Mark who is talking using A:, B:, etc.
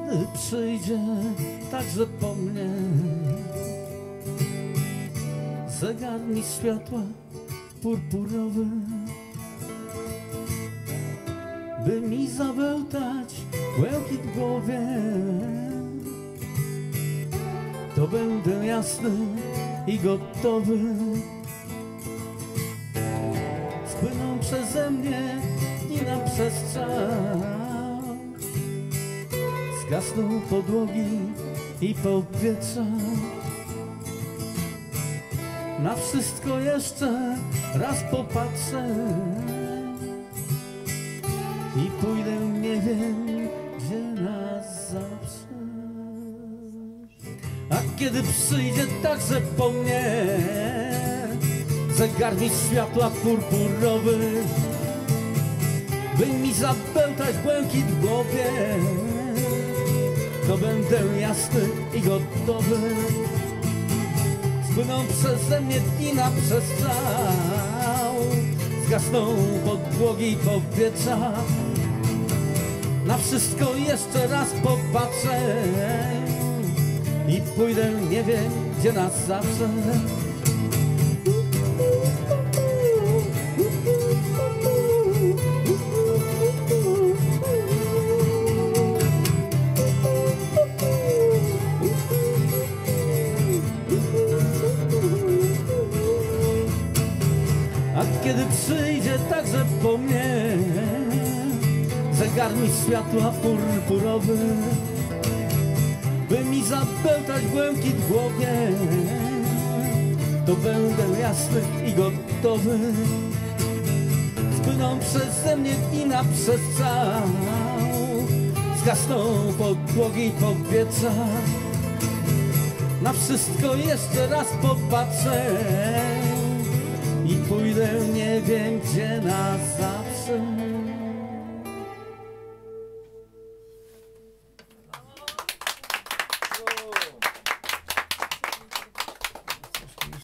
A: kiedy przyjdzie także po mnie zegarnik światła purpurowy, by mi zabełtać błękit w głowie, to będę jasny i gotowy. Spłyną przeze mnie dni na przestrzał, zgasną podłogi i powietrza. Na wszystko jeszcze raz popatrzę i pójdę nie wiem gdzie na zawsze. A kiedy przyjdzie także po mnie zegarnik światła purpurowy, by mi zabełtać błękit w głowie, to będę jasny i gotowy. Spłyną przeze mnie dni na przestrzał, zgasną podłogi i powietrza. Na wszystko jeszcze raz popatrzę i pójdę nie wiem gdzie na zawsze. A kiedy przyjdzie także po mnie zegarnik światła purpurowy, by mi zabełtać błękit w głowie, to będę jasny i gotowy. Spłyną przeze mnie dni na przestrzał, zgasną podłogi i powietrza. Na wszystko jeszcze raz popatrzę i pójdę nie wiem gdzie na zawsze.